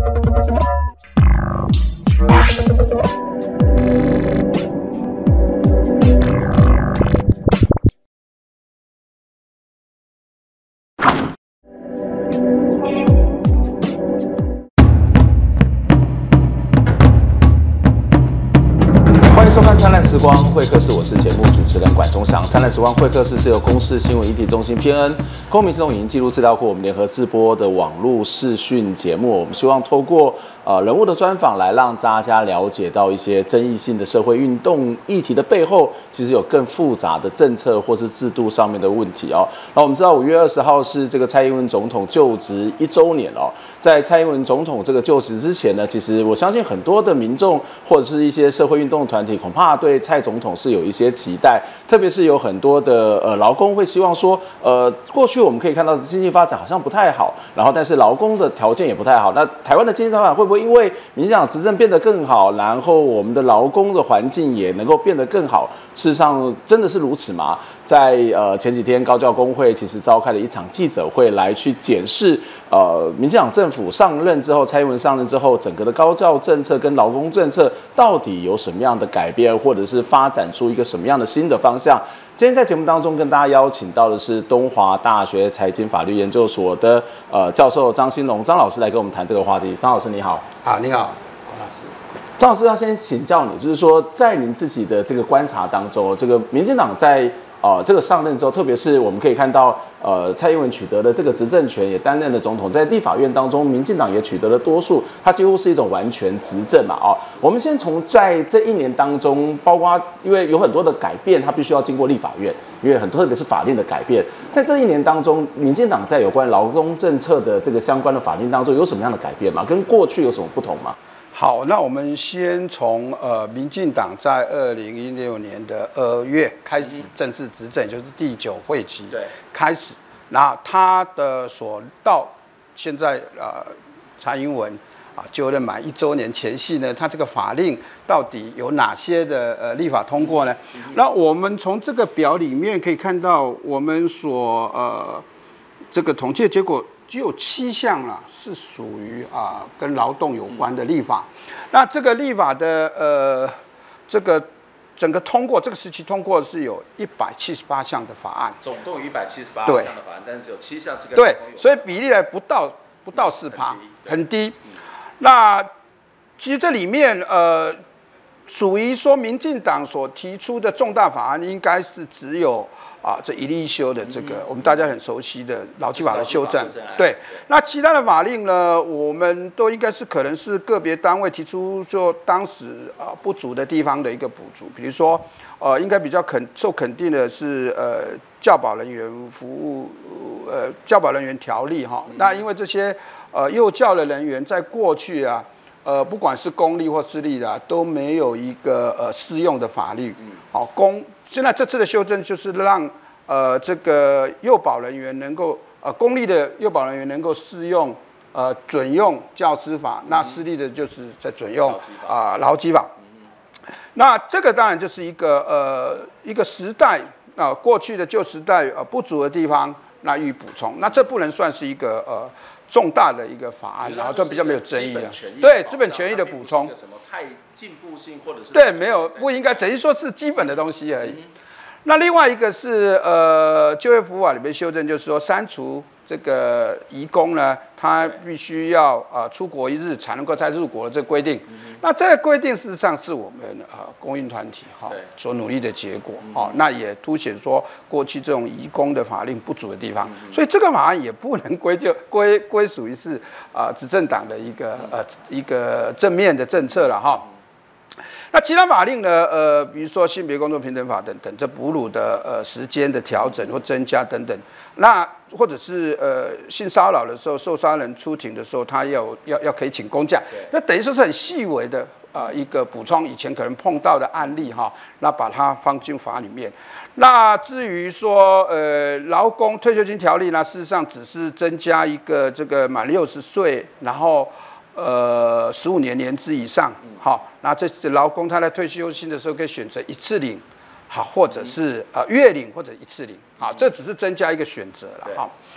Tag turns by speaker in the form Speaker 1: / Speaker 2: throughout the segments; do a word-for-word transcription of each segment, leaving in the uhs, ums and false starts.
Speaker 1: 欢迎收看《灿烂时光会客室》，我是节目主持人管中祥。《灿烂时光会客室》是由公视新闻议题中心 P N N 公民行动影音记录资料库我们联合制播的网络视讯节目。我们希望透过呃人物的专访，来让大家了解到一些争议性的社会运动议题的背后，其实有更复杂的政策或是制度上面的问题哦。那我们知道五月二十号是这个蔡英文总统就职一周年哦。在蔡英文总统这个就职之前呢，其实我相信很多的民众或者是一些社会运动团体，恐怕对蔡总统是有一些期待，特别是有很多的呃劳工会希望说，呃，过去我们可以看到经济发展好像不太好，然后但是劳工的条件也不太好。那台湾的经济发展会不会因为民进党执政变得更好，然后我们的劳工的环境也能够变得更好？事实上真的是如此吗？在呃前几天高教工会其实召开了一场记者会，来去检视呃民进党政府上任之后，蔡英文上任之后，整个的高教政策跟劳工政策到底有什么样的改变，或者是发展出一个什么样的新的方向？今天在节目当中跟大家邀请到的是东华大学财经法律研究所的呃教授张兴龙张老师来跟我们谈这个话题。张老师你好。
Speaker 2: 好，你好，黄老师。
Speaker 1: 张老师要先请教你，就是说在您自己的这个观察当中，这个民进党在呃，这个上任之后，特别是我们可以看到，呃，蔡英文取得了这个执政权，也担任了总统，在立法院当中，民进党也取得了多数，它几乎是一种完全执政嘛，哦，我们先从在这一年当中，包括因为有很多的改变，它必须要经过立法院，因为很多特别是法令的改变，在这一年当中，民进党在有关劳工政策的这个相关的法令当中，有什么样的改变吗？跟过去有什么不同吗？
Speaker 2: 好，那我们先从呃，民进党在二零一六年的二月开始正式执政，就是第九会期开始。那他的所到现在呃，蔡英文啊就任满一周年前夕呢，他这个法令到底有哪些的呃立法通过呢？那我们从这个表里面可以看到，我们所呃这个统计的结果。只有七项啦，是属于啊跟劳动有关的立法。那这个立法的呃这个整个通过这个时期通过是有一百七十八项的法案，
Speaker 1: 总共有一百七十八项的法案，但是有七项是跟
Speaker 2: 对，所以比例呢不到不到四趴，很低。那其实这里面呃属于说民进党所提出的重大法案，应该是只有。啊，这一例一修的这个，我们大家很熟悉的劳基法的修正，对。那其他的法令呢，我们都应该是可能是个别单位提出就当时啊不足的地方的一个补足，比如说，呃，应该比较肯受肯定的是呃教保人员服务呃教保人员条例哈。那因为这些呃幼教的人员在过去啊，呃不管是公立或私立的、啊、都没有一个呃适用的法律，好公。现在这次的修正就是让呃这个幼保人员能够呃公立的幼保人员能够适用呃准用教师法，那私立的就是在准用啊劳基法。那这个当然就是一个呃一个时代啊、呃、过去的旧时代呃不足的地方，那予以补充。那这不能算是一个呃重大的一个法案，然后都比较没有争议的。对资本权益的补充。
Speaker 1: 太进步性或者是
Speaker 2: 对，没有不应该，等于说是基本的东西而已。嗯、那另外一个是呃就业服务法里面修正，就是说删除这个移工呢，他必须要呃出国一日才能够再入国的这个规定。嗯、那这个规定事实上是我们呃公运团体哈、哦、所努力的结果。哦，那也凸显说过去这种移工的法令不足的地方，嗯、所以这个法案也不能归就归归属于是啊、呃、执政党的一个呃一个正面的政策了哈。那其他法令呢？呃，比如说性别工作平等法等等，这哺乳的呃时间的调整或增加等等，那或者是呃性骚扰的时候，受伤人出庭的时候，他要要要可以请公假，那等于说是很细微的啊、呃、一个补充，以前可能碰到的案例哈，那把它放进法里面。那至于说呃劳工退休金条例呢，事实上只是增加一个这个满六十岁，然后。呃，十五年年资以上，好，那这劳工他在退休金的时候可以选择一次领，好，或者是呃月领或者一次领，好，这只是增加一个选择了哈。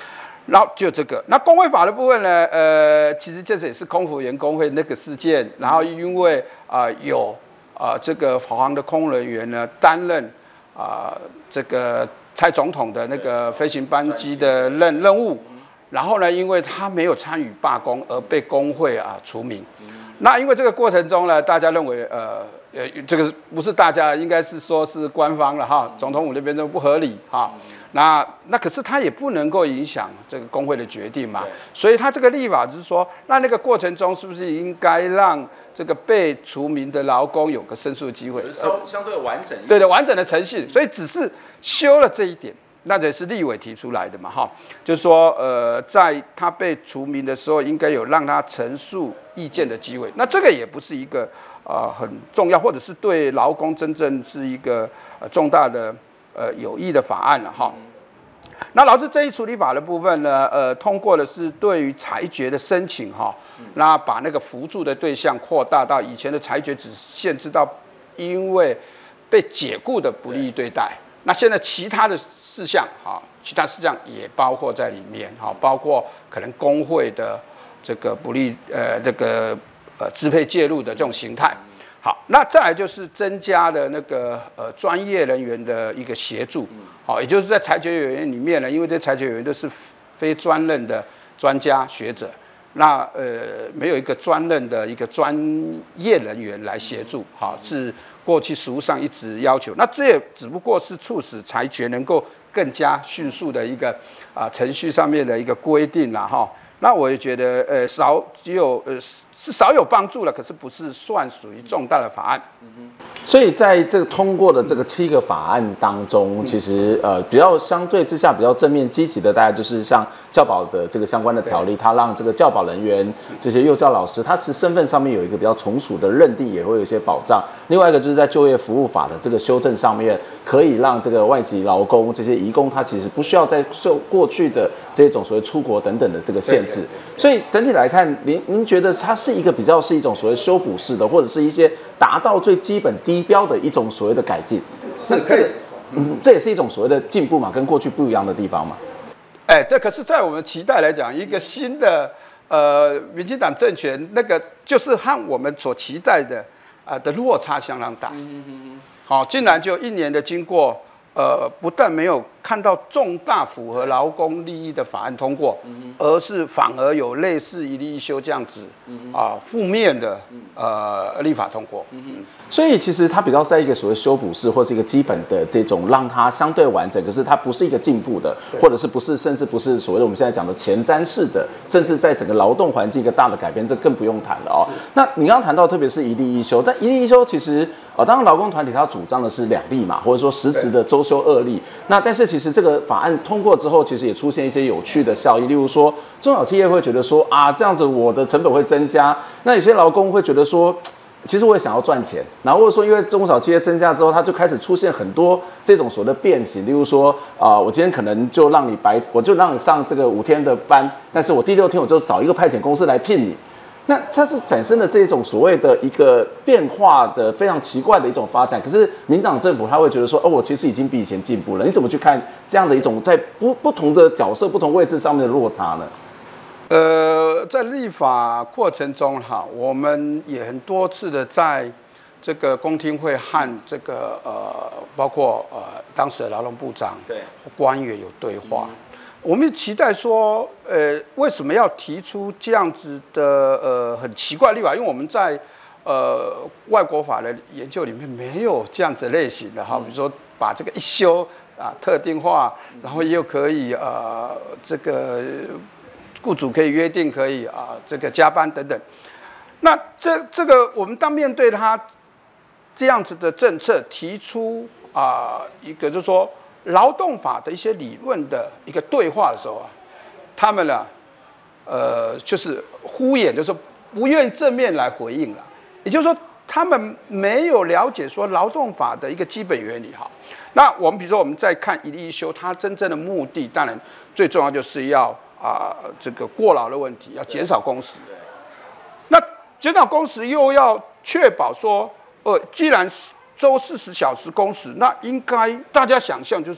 Speaker 2: 然后就这个，那工会法的部分呢？呃，其实这也是空服员工会那个事件，然后因为啊、呃、有啊、呃、这个华航的空人员呢担任啊、呃、这个蔡总统的那个飞行班机的任任务，然后呢，因为他没有参与罢工而被工会啊除名。那因为这个过程中呢，大家认为呃呃这个不是大家，应该是说是官方了哈，总统府那边都不合理哈。那那可是他也不能够影响这个工会的决定嘛，所以他这个立法就是说，那那个过程中是不是应该让这个被除名的劳工有个申诉机会，
Speaker 1: 相相对完整一点，
Speaker 2: 对的完整的程序，所以只是修了这一点，那也是立委提出来的嘛哈，就是说呃，在他被除名的时候，应该有让他陈述意见的机会，那这个也不是一个呃很重要，或者是对劳工真正是一个呃重大的呃有益的法案了哈。那劳资争议处理法的部分呢，呃，通过的是对于裁决的申请哈，那把那个扶助的对象扩大到以前的裁决只限制到因为被解雇的不利对待，那现在其他的事项哈，其他事项也包括在里面哈，包括可能工会的这个不利呃这个呃支配介入的这种形态。好，那再来就是增加了那个呃专业人员的一个协助，好，也就是在裁决委员里面呢，因为这裁决委员都是非专任的专家学者，那呃没有一个专任的一个专业人员来协助，好，是过去实务上一直要求，那这也只不过是促使裁决能够更加迅速的一个啊程序上面的一个规定啦哈。那我也觉得，呃，少只有呃是少有帮助了，可是不是算属于重大的法案。
Speaker 1: 嗯、所以在这个通过的这个七个法案当中，嗯、其实呃比较相对之下比较正面积极的，大概就是像教保的这个相关的条例，它让这个教保人员这些幼教老师，他其实身份上面有一个比较从属的认定，也会有一些保障。另外一个就是在就业服务法的这个修正上面，可以让这个外籍劳工这些移工，他其实不需要再受过去的这种所谓出国等等的这个限制。所以整体来看，您您觉得它是一个比较是一种所谓修补式的，或者是一些达到最基本低标的一种所谓的改进？
Speaker 2: 是这个，
Speaker 1: 嗯，这也是一种所谓的进步嘛，跟过去不一样的地方嘛。
Speaker 2: 哎，对，可是，在我们期待来讲，一个新的呃民进党政权，那个就是和我们所期待的啊、呃、的落差相当大。嗯嗯好，竟然就一年的经过。呃，不但没有看到重大符合劳工利益的法案通过，嗯、而是反而有类似一例一休这样子啊、呃、负面的呃立法通过。嗯、
Speaker 1: 所以其实它比较在一个所谓修补式，或是一个基本的这种让它相对完整，可是它不是一个进步的，或者是不是甚至不是所谓的我们现在讲的前瞻式的，甚至在整个劳动环境一个大的改变，这更不用谈了哦。那你刚刚谈到，特别是一例一休，但一例一休其实呃，当然劳工团体它主张的是两例嘛，或者说实质的周休二例。那但是其实这个法案通过之后，其实也出现一些有趣的效益，例如说中小企业会觉得说啊，这样子我的成本会增加，那有些劳工会觉得说，其实我也想要赚钱，然后或者说因为中小企业增加之后，它就开始出现很多这种所谓的变形，例如说啊、呃，我今天可能就让你白，我就让你上这个五天的班，但是我第六天我就找一个派遣公司来聘你。那它是产生了这种所谓的一个变化的非常奇怪的一种发展，可是民进党政府他会觉得说，哦，我其实已经比以前进步了。你怎么去看这样的一种在不不同的角色、不同位置上面的落差呢？
Speaker 2: 呃，在立法过程中哈，我们也很多次的在这个公听会和这个呃，包括呃当时的劳动部长、对官员有对话。嗯，我们期待说，呃，为什么要提出这样子的呃很奇怪的立法？因为我们在呃外国法的研究里面没有这样子类型的哈，比如说把这个一休啊特定化，然后又可以呃这个雇主可以约定可以啊这个加班等等。那这这个我们当面对他这样子的政策提出啊一个就是说。劳动法的一些理论的一个对话的时候啊，他们呢，呃，就是敷衍，就是不愿正面来回应了。也就是说，他们没有了解说劳动法的一个基本原理哈。那我们比如说，我们再看一例一休，它真正的目的，当然最重要就是要啊、呃、这个过劳的问题，要减少工时。那减少工时又要确保说，呃，既然周四十小时工时，那应该大家想象就是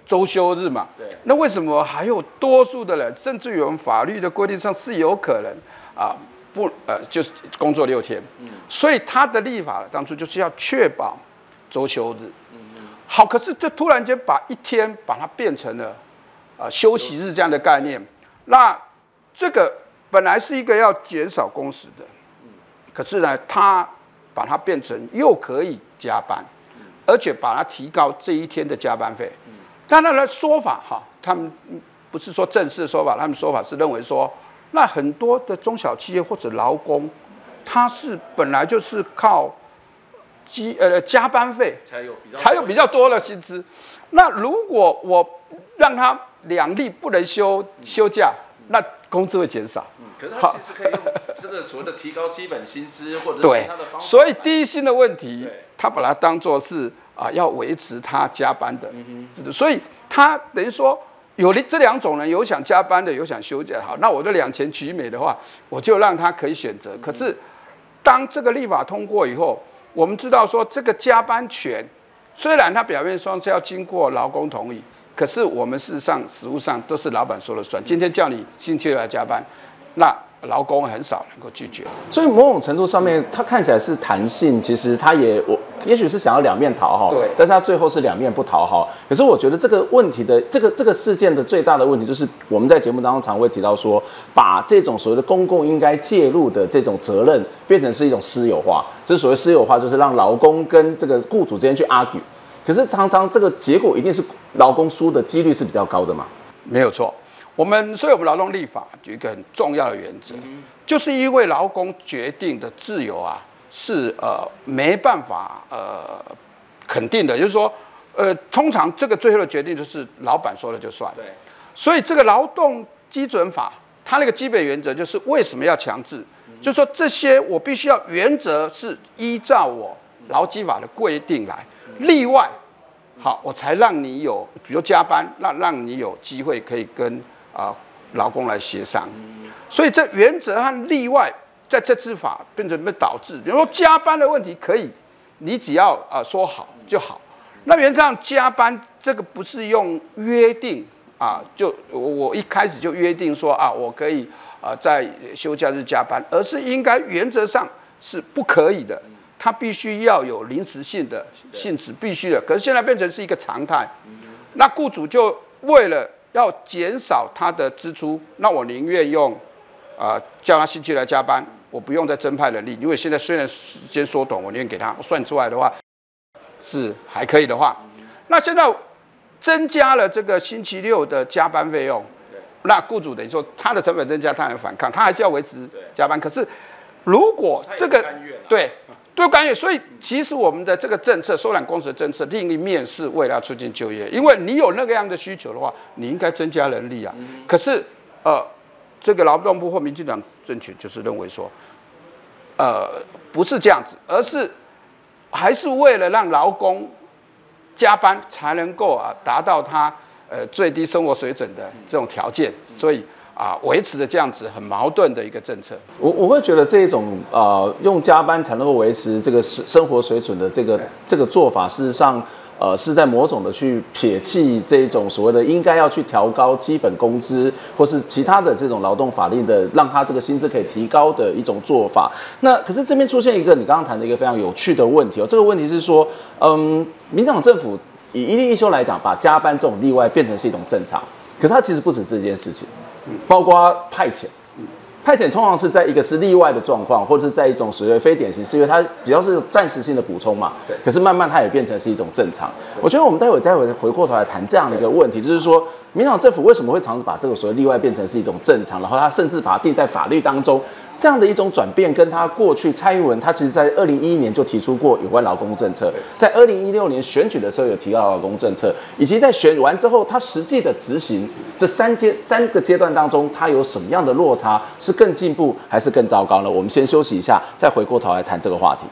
Speaker 2: 周休日嘛。
Speaker 1: 对。
Speaker 2: 那为什么还有多数的人，甚至于我们法律的规定上是有可能啊不呃就是工作六天？嗯。所以他的立法当初就是要确保周休日。嗯嗯。好，可是这突然间把一天把它变成了呃休息日这样的概念，那这个本来是一个要减少工时的，可是呢，他把它变成又可以加班，而且把它提高这一天的加班费。当然了，说法哈，他们不是说正式的说法，他们说法是认为说，那很多的中小企业或者劳工，他是本来就是靠基呃加班费
Speaker 1: 才有比较
Speaker 2: 才有比较多的薪资。那如果我让他两例不能休休假，那工资会减少。
Speaker 1: 嗯，可是他其实可以用这个所谓的提高基本薪资，或者是其他的方法。
Speaker 2: 所以低薪的问题，他把它当作是啊要维持他加班的，嗯、所以他等于说有这两种人，有想加班的，有想休假。好，那我的两全其美的话，我就让他可以选择。可是当这个立法通过以后，我们知道说这个加班权，虽然他表面上是要经过劳工同意。可是我们事实上、实务上都是老板说了算。今天叫你星期六来加班，那劳工很少能够拒绝。
Speaker 1: 所以某种程度上面，它看起来是弹性，其实它也我也许是想要两面讨好，
Speaker 2: 对，
Speaker 1: 但是它最后是两面不讨好。可是我觉得这个问题的这个这个事件的最大的问题，就是我们在节目当中常会提到说，把这种所谓的公共应该介入的这种责任，变成是一种私有化。就是所谓私有化，就是让劳工跟这个雇主之间去 argue。可是常常这个结果一定是劳工输的几率是比较高的嘛？
Speaker 2: 没有错，我们所以我们劳动立法有一个很重要的原则，嗯、就是因为劳工决定的自由啊是呃没办法呃肯定的，就是说呃通常这个最后的决定就是老板说了就算。
Speaker 1: 对，
Speaker 2: 所以这个劳动基准法它那个基本原则就是为什么要强制？嗯、就是说这些我必须要原则是依照我劳基法的规定来。例外，好，我才让你有，比如加班，让让你有机会可以跟啊、呃、劳工来协商。所以这原则和例外在这次法变成被导致，比如说加班的问题可以，你只要啊、呃、说好就好。那原则上加班这个不是用约定啊，就我一开始就约定说啊，我可以啊、呃、在休假日加班，而是应该原则上是不可以的。它必须要有临时性的性质，必须的。可是现在变成是一个常态，那雇主就为了要减少他的支出，那我宁愿用啊、呃、叫他星期来加班，我不用再增派人力，因为现在虽然时间缩短，我宁愿给他算出来的话是还可以的话，那现在增加了这个星期六的加班费用，那雇主等于说他的成本增加，他很反抗，他还是要维持加班。可是如果这个对。对干预，所以其实我们的这个政策缩短工时的政策，另一面是为了要促进就业，因为你有那个样的需求的话，你应该增加人力啊。嗯、可是呃，这个劳动部或民进党政权就是认为说，呃，不是这样子，而是还是为了让劳工加班才能够啊达到他呃最低生活水准的这种条件，所以。啊，维持的这样子很矛盾的一个政策，
Speaker 1: 我我会觉得这种呃用加班才能够维持这个生活水准的这个这个做法，事实上呃是在某种的去撇弃这种所谓的应该要去调高基本工资或是其他的这种劳动法令的，让他这个薪资可以提高的一种做法。那可是这边出现一个你刚刚谈的一个非常有趣的问题哦，这个问题是说，嗯，民进党政府以一例一休来讲，把加班这种例外变成是一种正常，可是它其实不止这件事情。包括派遣，派遣通常是在一个是例外的状况，或者是在一种所谓非典型，是因为它比较是暂时性的补充嘛。对。可是慢慢它也变成是一种正常。我觉得我们待会待会回过头来谈这样的一个问题，就是说，民进党政府为什么会尝试把这个所谓例外变成是一种正常，然后它甚至把它定在法律当中，这样的一种转变，跟他过去蔡英文他其实在二零一一年就提出过有关劳工政策，在二零一六年选举的时候有提到劳工政策，以及在选完之后，他实际的执行这三阶三个阶段当中，他有什么样的落差？是更进步还是更糟糕呢？我们先休息一下，再回过头来谈这个话题。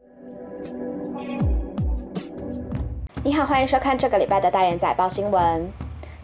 Speaker 3: 你好，欢迎收看这个礼拜的大元载报新闻。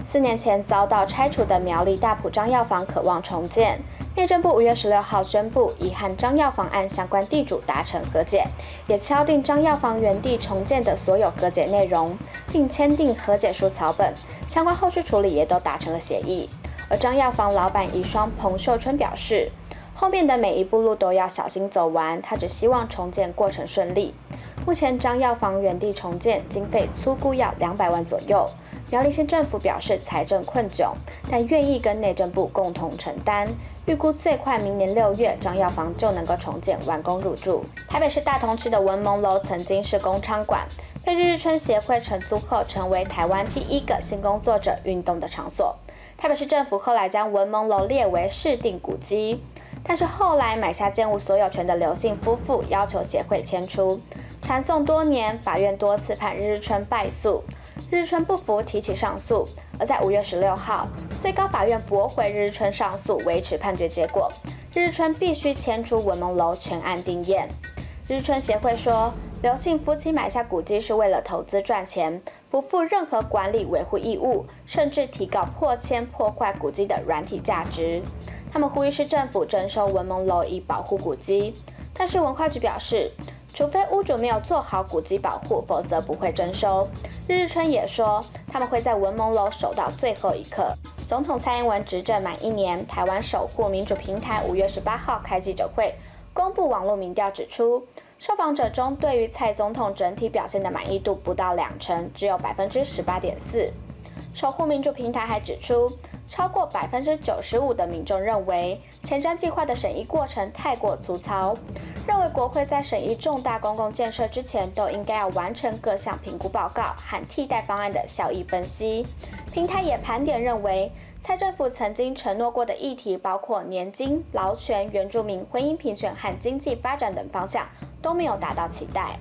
Speaker 3: 四年前遭到拆除的苗栗大埔张药房可望重建。内政部五月十六号宣布，已和张药房案相关地主达成和解，也敲定张药房原地重建的所有和解内容，并签订和解书草本，相关后续处理也都达成了协议。而张药房老板遗孀彭秀春表示，后面的每一步路都要小心走完，他只希望重建过程顺利。目前张药房原地重建经费粗估要两百万左右。苗栗县政府表示财政困窘，但愿意跟内政部共同承担。预估最快明年六月，张药房就能够重建完工入住。台北市大同区的文蒙楼曾经是工厂馆，被日日春协会承租后，成为台湾第一个性工作者运动的场所。台北市政府后来将文蒙楼列为市定古迹，但是后来买下建物所有权的刘姓夫妇要求协会迁出，缠讼多年，法院多次判日日春败诉。日日春不服，提起上诉，而在五月十六号，最高法院驳回日日春上诉，维持判决结果。日日春必须迁出文蒙楼，全案定验。日日春协会说，刘姓夫妻买下古迹是为了投资赚钱，不负任何管理维护义务，甚至提告破迁破坏古迹的软体价值。他们呼吁市政府征收文蒙楼以保护古迹，但是文化局表示，除非屋主没有做好古迹保护，否则不会征收。日日春也说，他们会在文蒙楼守到最后一刻。总统蔡英文执政满一年，台湾守护民主平台五月十八号开记者会，公布网络民调指出，受访者中对于蔡总统整体表现的满意度不到两成，只有百分之十八点四。守护民主平台还指出，超过百分之九十五的民众认为前瞻计划的审议过程太过粗糙，认为国会在审议重大公共建设之前，都应该要完成各项评估报告和替代方案的效益分析。平台也盘点认为，蔡政府曾经承诺过的议题，包括年金、劳权、原住民、婚姻平权和经济发展等方向，都没有达到期待。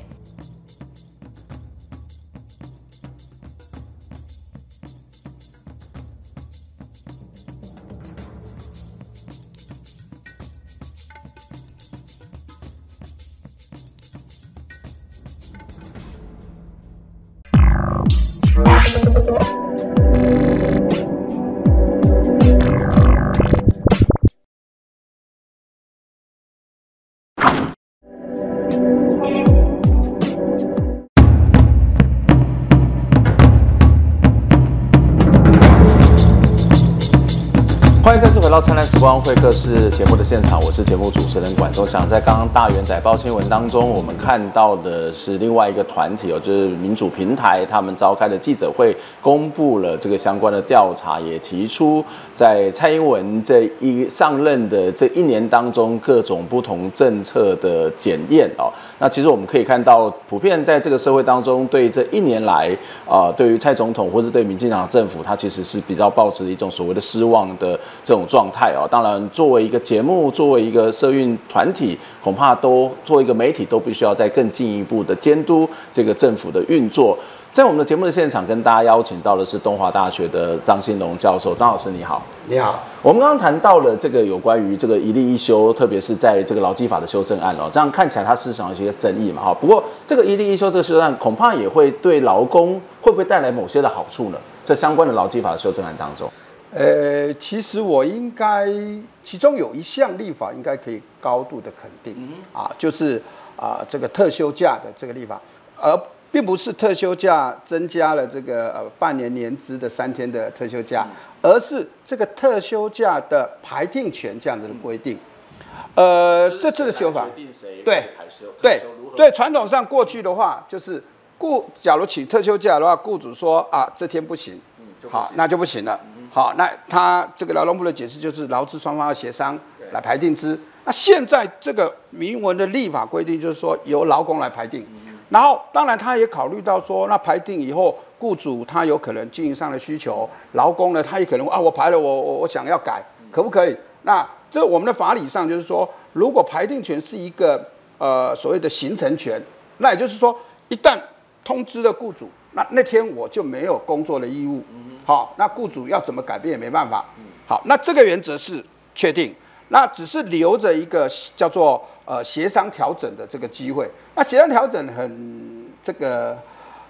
Speaker 1: 欢迎再次回到灿烂时光会客室节目的现场，我是节目主持人管中祥。在刚刚大元载报新闻当中，我们看到的是另外一个团体哦，就是民主平台，他们召开的记者会，公布了这个相关的调查，也提出在蔡英文这一上任的这一年当中，各种不同政策的检验哦。那其实我们可以看到，普遍在这个社会当中，对这一年来啊、呃，对于蔡总统或是对民进党政府，他其实是比较抱持一种所谓的失望的这种状态哦。当然，作为一个节目，作为一个社运团体，恐怕都作为一个媒体，都必须要再更进一步的监督这个政府的运作。在我们的节目的现场，跟大家邀请到的是东华大学的张兴龙教授。张老师，你好。
Speaker 2: 你好。
Speaker 1: 我们刚刚谈到了这个有关于这个一例一休，特别是在这个劳基法的修正案哦，这样看起来它事实上有些争议嘛，哈。不过这个一例一休这个修正案，恐怕也会对劳工会不会带来某些的好处呢？在相关的劳基法的修正案当中。
Speaker 2: 呃，其实我应该，其中有一项立法应该可以高度的肯定，嗯、啊，就是啊这个特休假的这个立法，而并不是特休假增加了这个呃半年年资的三天的特休假，嗯、而是这个特休假的排定权这样子的规定。呃，这次的修法，对对对，传统上过去的话，就是雇假如请特休假的话，雇主说啊这天不行，嗯、好那就不行了。好，那他这个劳动部的解释就是劳资双方要协商来排定之。那现在这个明文的立法规定就是说由劳工来排定，嗯、然后当然他也考虑到说，那排定以后，雇主他有可能经营上的需求，劳工呢他也可能啊我排了我我我想要改，可不可以？那这我们的法理上就是说，如果排定权是一个呃所谓的形成权，那也就是说一旦通知了雇主，那那天我就没有工作的义务。好，那雇主要怎么改变也没办法。好，那这个原则是确定，那只是留着一个叫做呃协商调整的这个机会。那协商调整很这个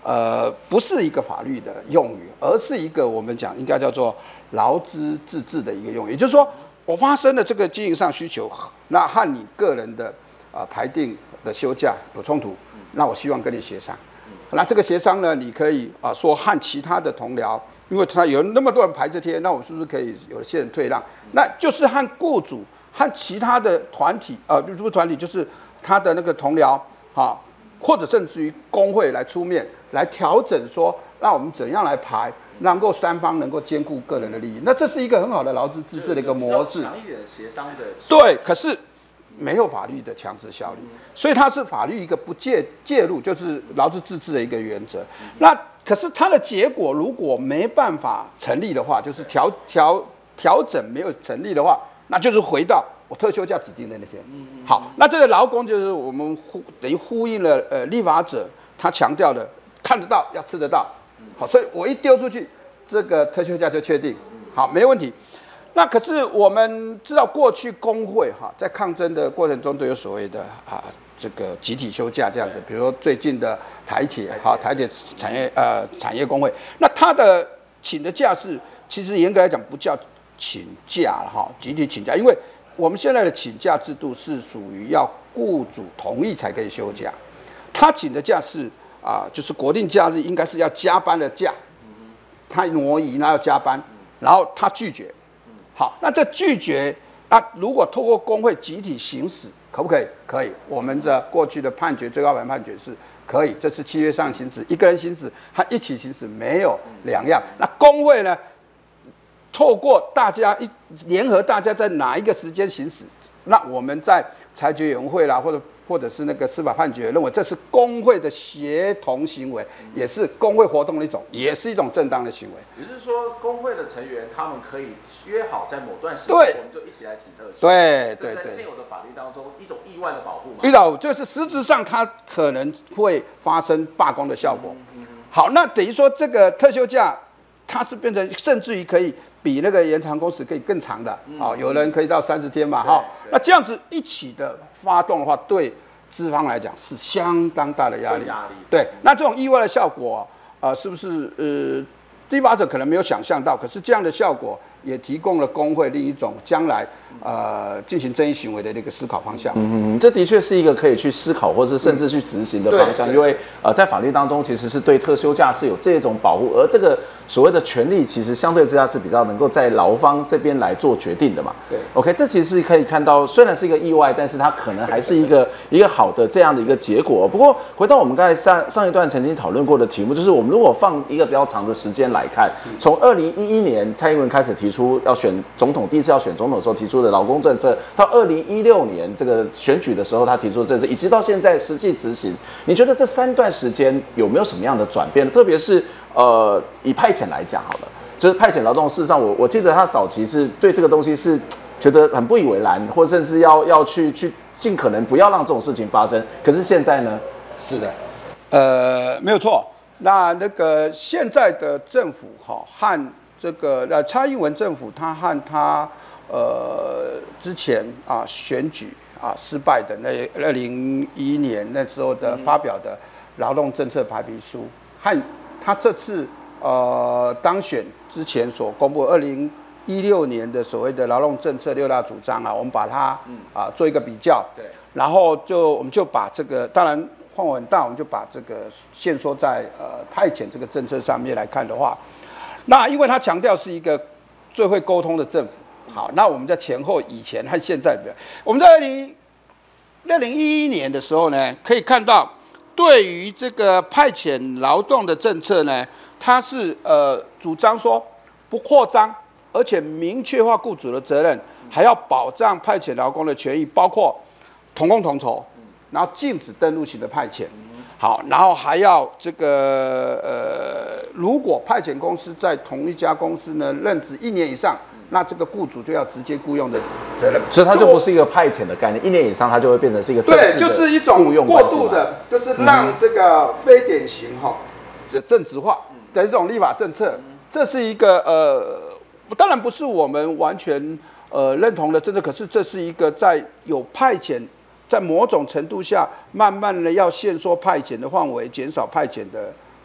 Speaker 2: 呃不是一个法律的用语，而是一个我们讲应该叫做劳资自治的一个用语，也就是说我发生了这个经营上需求，那和你个人的啊、呃、排定的休假有冲突，那我希望跟你协商。那这个协商呢，你可以啊、呃、说和其他的同僚，因为他有那么多人排这天，那我是不是可以有些人退让？那就是和雇主和其他的团体，呃，不是团体，就是他的那个同僚啊，或者甚至于工会来出面来调整说，让我们怎样来排，能够三方能够兼顾个人的利益。那这是一个很好的劳资自治的一个模式。
Speaker 1: 强一点的协商的。
Speaker 2: 对，可是没有法律的强制效力，所以它是法律一个不介介入，就是劳资自治的一个原则。那可是它的结果如果没办法成立的话，就是调调调整没有成立的话，那就是回到我特休假指定的那天。好，那这个劳工就是我们呼等于呼应了呃立法者他强调的看得到要吃得到。好，所以我一丢出去，这个特休假就确定，好，没问题。那可是我们知道，过去工会哈在抗争的过程中都有所谓的啊这个集体休假这样子，比如说最近的台铁哈台铁产业呃产业工会，那他的请的假是其实严格来讲不叫请假了哈，集体请假，因为我们现在的请假制度是属于要雇主同意才可以休假，他请的假是啊就是国定假日应该是要加班的假，他挪移那要加班，然后他拒绝。好，那这拒绝，那如果透过工会集体行使，可不可以？可以。我们的过去的判决，最高法院判决是可以，这是契约上行使，一个人行使和一起行使没有两样。那工会呢，透过大家一联合，大家在哪一个时间行使，那我们在裁决委员会啦，或者或者是那个司法判决认为这是工会的协同行为，也是工会活动的一种，也是一种正当的行为。
Speaker 1: 也就是说，工会的成员他们可以约好在某段时间，我们就一起来请特休。
Speaker 2: 对对对，
Speaker 1: 这是在现有的法律当中一种意外的保护嘛。
Speaker 2: 遇到就是实质上它可能会发生罢工的效果。好，那等于说这个特休假，它是变成甚至于可以比那个延长工时可以更长的啊、哦，有人可以到三十天嘛，哈。那这样子一起的发动的话，对资方来讲是相当大的压力。
Speaker 1: 压力。
Speaker 2: 对，那这种意外的效果，呃，是不是呃，立法者可能没有想象到？可是这样的效果也提供了工会另一种将来呃进行争议行为的那个思考方向。
Speaker 1: 嗯，这的确是一个可以去思考，或者甚至去执行的方向，因为呃，在法律当中其实是对特休假是有这种保护，而这个所谓的权利其实相对之下是比较能够在劳方这边来做决定的嘛。
Speaker 2: 对
Speaker 1: ，OK， 这其实可以看到，虽然是一个意外，但是它可能还是一个一个好的这样的一个结果。不过回到我们刚才上上一段曾经讨论过的题目，就是我们如果放一个比较长的时间来看，从二零一一年蔡英文开始提出要选总统，第一次要选总统的时候提出的劳工政策，到二零一六年这个选举的时候他提出的政策，以及到现在实际执行，你觉得这三段时间有没有什么样的转变？特别是呃，以派遣来讲好了，就是派遣劳动，事实上我我记得他早期是对这个东西是觉得很不以为然，或者甚至要要去去尽可能不要让这种事情发生。可是现在呢？
Speaker 2: 是的，呃，没有错。那那个现在的政府哈和这个呃蔡英文政府，他和他呃之前啊选举啊失败的那二零一一年那时候的发表的劳动政策白皮书，和他这次呃当选之前所公布二零一六年的所谓的劳动政策六大主张啊，我们把它啊做一个比较，
Speaker 1: 对，
Speaker 2: 然后就我们就把这个当然。范围很大，我们就把这个限缩在呃派遣这个政策上面来看的话，那因为他强调是一个最会沟通的政府，好，那我们在前后以前和现在的，我们在二零二零一一年的时候呢，可以看到对于这个派遣劳动的政策呢，它是呃主张说不扩张，而且明确化雇主的责任，还要保障派遣劳工的权益，包括同工同酬。然后禁止登录型的派遣，好，然后还要这个呃，如果派遣公司在同一家公司呢任职一年以上，那这个雇主就要直接雇佣的责任，
Speaker 1: 所以它就不是一个派遣的概念，一年以上它就会变成是一个正式的
Speaker 2: 对，就是一种过度的，就是让这个非典型哈，这正职化的这种立法政策，这是一个呃，当然不是我们完全呃认同的政策，可是这是一个在有派遣。在某种程度下，慢慢的要限缩派遣的范围，减少派遣的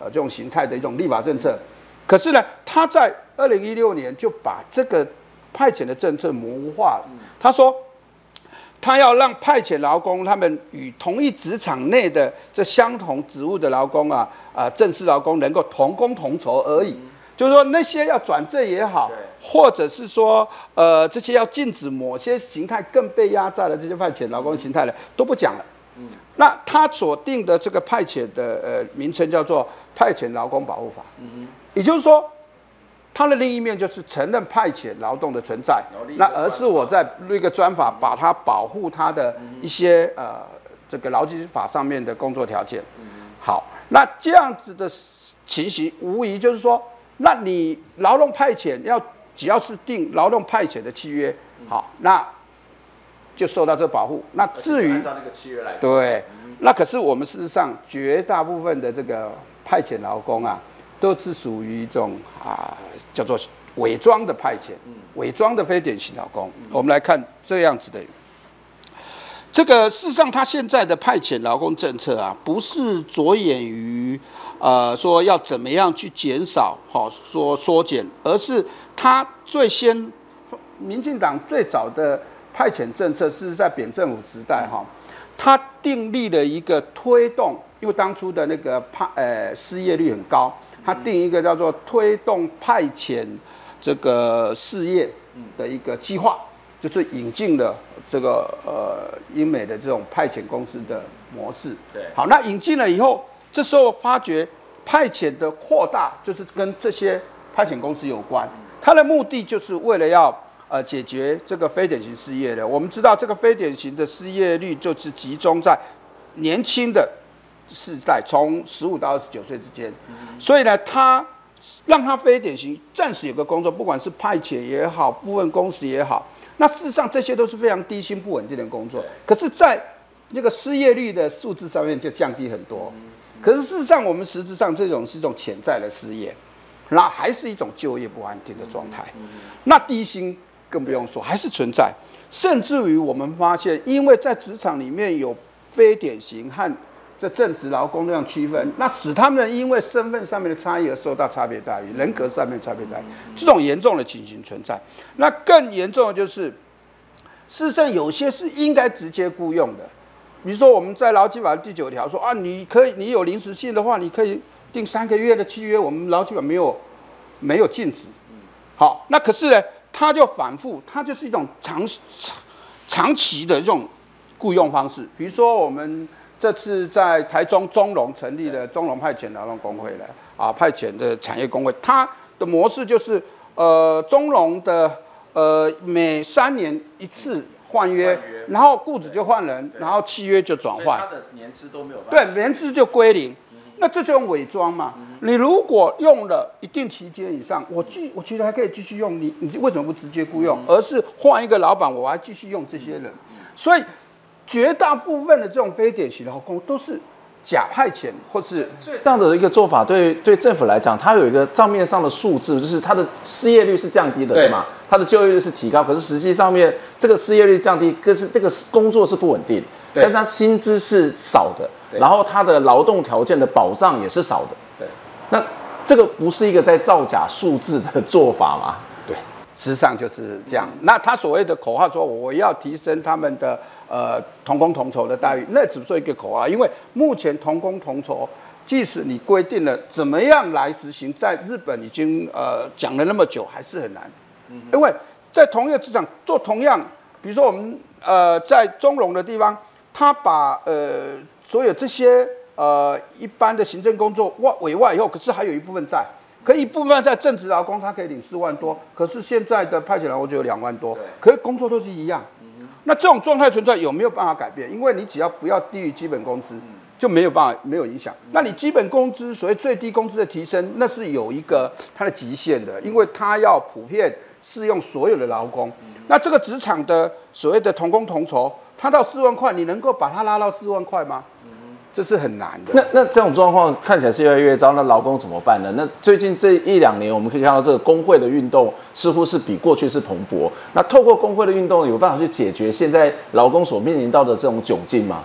Speaker 2: 呃这种形态的一种立法政策。可是呢，他在二零一六年就把这个派遣的政策模糊化了。他说，他要让派遣劳工他们与同一职场内的这相同职务的劳工啊，啊、呃，正式劳工能够同工同酬而已。就是说，那些要转正也好，或者是说，呃，这些要禁止某些形态更被压榨的这些派遣劳工形态的都不讲了。嗯，那他所定的这个派遣的呃名称叫做《派遣劳工保护法》。嗯，也就是说，它的另一面就是承认派遣劳动的存在，那而是我在录一个专法，把它保护它的一些呃这个劳基法上面的工作条件。好，那这样子的情形，无疑就是说。那你劳动派遣要只要是定劳动派遣的契约，好，那就受到这个保护。那至于
Speaker 1: 按照那个契约来
Speaker 2: 对，那可是我们事实上绝大部分的这个派遣劳工啊，都是属于一种啊叫做伪装的派遣，伪装的非典型劳工。我们来看这样子的。这个事实上，他现在的派遣劳工政策啊，不是着眼于呃说要怎么样去减少，好、哦、说缩减，而是他最先，民进党最早的派遣政策是在扁政府时代哈、哦，他订立了一个推动，因为当初的那个派呃失业率很高，他定一个叫做推动派遣这个事业的一个计划。就是引进了这个呃英美的这种派遣公司的模式。对，好，那引进了以后，这时候发觉派遣的扩大就是跟这些派遣公司有关，它的目的就是为了要呃解决这个非典型失业的。我们知道这个非典型的失业率就是集中在年轻的世代，从十五到二十九岁之间，所以呢，它让它非典型暂时有个工作，不管是派遣也好，部分工时也好。那事实上，这些都是非常低薪不稳定的工作，可是，在那个失业率的数字上面就降低很多。可是事实上，我们实质上这种是一种潜在的失业，那还是一种就业不安定的状态。那低薪更不用说，还是存在。甚至于我们发现，因为在职场里面有非典型和这正职劳工这样区分，那使他们因为身份上面的差异而受到差别待遇，人格上面的差别待遇，这种严重的情形存在。那更严重的就是，事实上有些是应该直接雇佣的，比如说我们在劳基法第九条说啊，你可以你有临时性的话，你可以定三个月的契约，我们劳基法没有没有禁止。好，那可是呢，它就反复，它就是一种长长期的这种雇佣方式，比如说我们。这次在台中中龙成立了中龙派遣劳动工会了啊，派遣的产业工会，它的模式就是呃中龙的呃每三年一次换约，然后雇主就换人，然后契约就转换，
Speaker 1: 他的年资都没有办
Speaker 2: 法，对，年资就归零，那这种伪装嘛。你如果用了一定期间以上，我继我觉得还可以继续用，你你为什么不直接雇佣，而是换一个老板，我还继续用这些人，所以。绝大部分的这种非典型劳工都是假派遣，或是
Speaker 1: 这样的一个做法对，对对政府来讲，它有一个账面上的数字，就是它的失业率是降低的，对吗？它的就业率是提高，可是实际上面这个失业率降低，可是这个工作是不稳定，但是它薪资是少的，然后它的劳动条件的保障也是少的，对，那这个不是一个在造假数字的做法吗？
Speaker 2: 对，事实上就是这样。那他所谓的口号说我要提升他们的。呃，同工同酬的待遇，那只是说一个口号，因为目前同工同酬，即使你规定了怎么样来执行，在日本已经呃讲了那么久，还是很难。因为在同一个职场做同样，比如说我们呃在中龙的地方，他把呃所有这些呃一般的行政工作外委外以后，可是还有一部分在，可一部分在正职劳工，他可以领四万多，可是现在的派遣劳工就有两万多，可是工作都是一样。那这种状态存在有没有办法改变？因为你只要不要低于基本工资，就没有办法没有影响。那你基本工资所谓最低工资的提升，那是有一个它的极限的，因为它要普遍适用所有的劳工。那这个职场的所谓的同工同酬，它到四万块，你能够把它拉到四万块吗？这是很难的。
Speaker 1: 那那这种状况看起来是越来越糟，那劳工怎么办呢？那最近这一两年，我们可以看到这个工会的运动似乎是比过去是蓬勃。那透过工会的运动，有办法去解决现在劳工所面临到的这种窘境吗？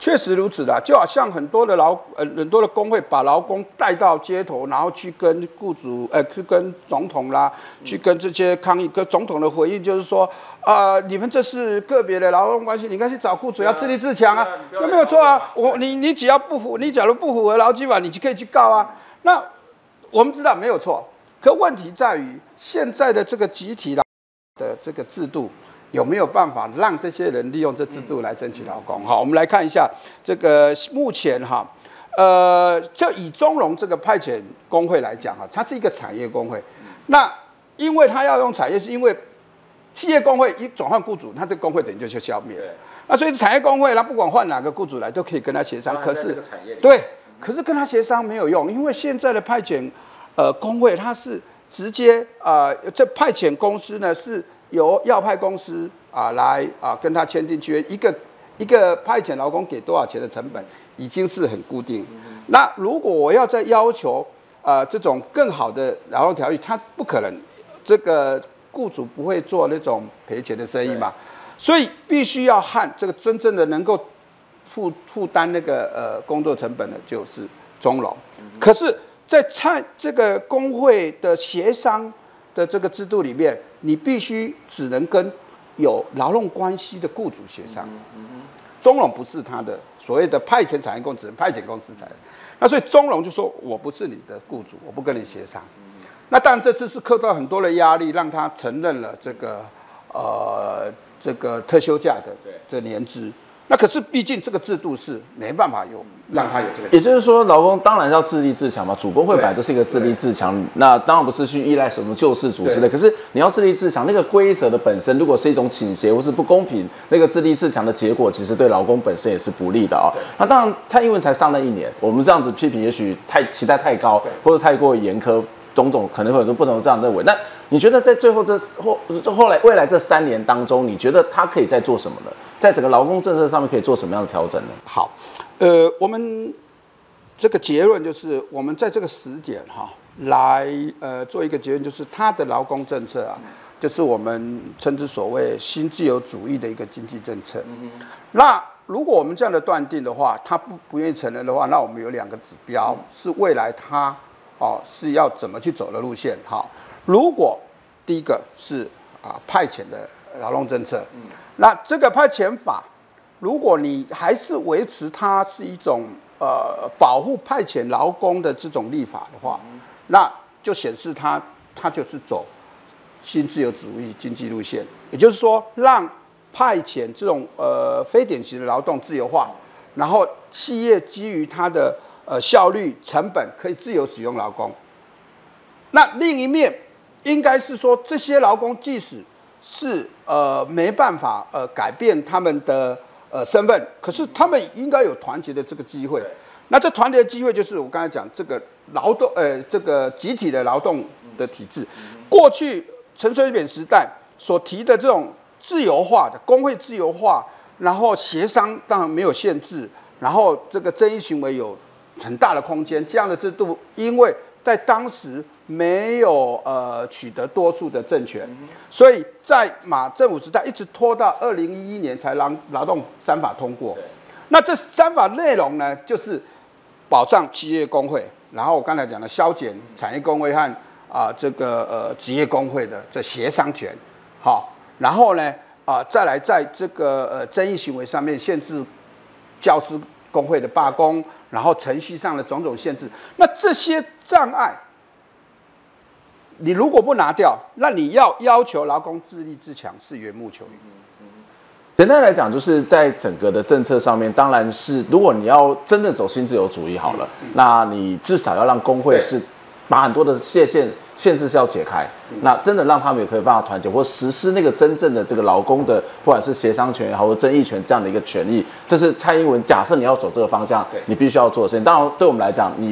Speaker 2: 确实如此的，就好像很多的劳呃很多的工会把劳工带到街头，然后去跟雇主呃去跟总统啦，去跟这些抗议，跟总统的回应就是说啊、呃，你们这是个别的劳动关系，你应该去找雇主要自立自强啊，那没有错啊。我你你只要不符，你假如不符合劳基法，你就可以去告啊。那我们知道没有错，可问题在于现在的这个集体劳的这个制度。有没有办法让这些人利用这制度来争取劳工？好，我们来看一下这个目前哈，呃，就以中荣这个派遣工会来讲哈，它是一个产业工会。那因为它要用产业，是因为企业工会一转换雇主，它这个工会等于就就消灭了。那所以产业工会，它不管换哪个雇主来，都可以跟他协商。可是对，可是跟他协商没有用，因为现在的派遣呃工会，它是直接呃这派遣公司呢是。由要派公司啊来啊跟他签订契约，一个一个派遣劳工给多少钱的成本已经是很固定。那如果我要再要求呃这种更好的劳动条例，他不可能，这个雇主不会做那种赔钱的生意嘛，所以必须要和这个真正的能够负负担那个呃工作成本的，就是中荣。可是，在参这个工会的协商的这个制度里面，你必须只能跟有劳动关系的雇主协商。中荣不是他的所谓的派遣产业公司，派遣公司才。那所以中荣就说我不是你的雇主，我不跟你协商。那当然这次是受到很多的压力，让他承认了这个呃这个特休假的这年资。那可是毕竟这个制度是没办法有让他有这个，
Speaker 1: 也就是说，劳工当然要自立自强嘛。主工会本来就是一个自立自强，那当然不是去依赖什么救世主之类。可是你要自立自强，那个规则的本身如果是一种倾斜或是不公平，那个自立自强的结果，其实对劳工本身也是不利的啊、哦。那当然，蔡英文才上任一年，我们这样子批评，也许太期待太高，或者太过严苛。种种可能会有个不同的这样认为，那你觉得在最后这后后来未来这三年当中，你觉得他可以再做什么呢？在整个劳工政策上面可以做什么样的调整呢？
Speaker 2: 好，呃，我们这个结论就是，我们在这个时点哈，来呃做一个结论，就是他的劳工政策啊，就是我们称之所谓新自由主义的一个经济政策。嗯、那如果我们这样的断定的话，他不不愿意承认的话，那我们有两个指标是未来他。哦，是要怎么去走的路线？好，如果第一个是啊派遣的劳动政策，嗯、那这个派遣法，如果你还是维持它是一种呃保护派遣劳工的这种立法的话，嗯、那就显示它它就是走新自由主义经济路线，也就是说让派遣这种呃非典型的劳动自由化，然后企业基于它的呃，效率、成本可以自由使用劳工。那另一面，应该是说，这些劳工即使是呃没办法呃改变他们的呃身份，可是他们应该有团结的这个机会。那这团结的机会就是我刚才讲这个劳动呃这个集体的劳动的体制。过去陈水扁时代所提的这种自由化的工会自由化，然后协商当然没有限制，然后这个争议行为有很大的空间，这样的制度，因为在当时没有呃取得多数的政权，所以在马政府时代一直拖到二零一一年才让劳动三法通过。那这三法内容呢，就是保障企业工会，然后我刚才讲的削减产业工会和啊、呃、这个呃职业工会的这协商权，好，然后呢啊、呃、再来在这个呃争议行为上面限制教师工会的罢工。然后程序上的种种限制，那这些障碍，你如果不拿掉，那你要要求劳工自立自强是缘木求鱼。
Speaker 1: 简单来讲，就是在整个的政策上面，当然是如果你要真的走新自由主义好了，嗯、那你至少要让工会是把很多的界限限制是要解开，嗯、那真的让他们也可以办法团结，或实施那个真正的这个劳工的，不管是协商权也好，或争议权这样的一个权利，这是蔡英文假设你要走这个方向，你必须要做的事情。当然，对我们来讲，你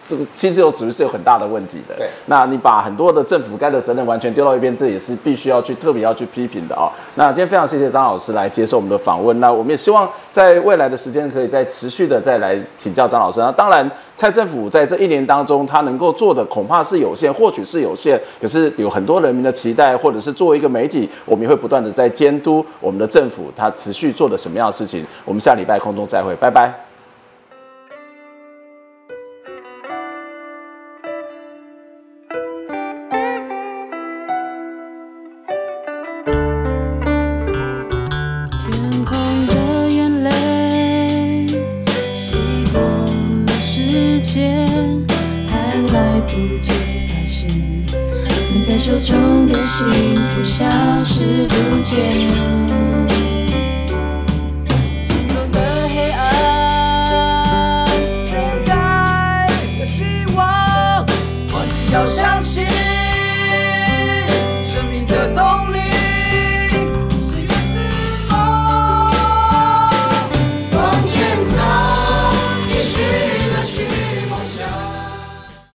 Speaker 1: 这个新自由主义是有很大的问题的。
Speaker 2: 对，
Speaker 1: 那你把很多的政府该的责任完全丢到一边，这也是必须要去特别要去批评的啊、哦。那今天非常谢谢张老师来接受我们的访问。那我们也希望在未来的时间可以再持续的再来请教张老师。那当然，蔡政府在这一年当中，他能够做的恐怕是有限，或许是有限，可是有很多人民的期待，或者是作为一个媒体，我们也会不断的在监督我们的政府，他持续做的什么样的事情。我们下礼拜空中再会，拜拜。
Speaker 4: 手中的幸福消失不见。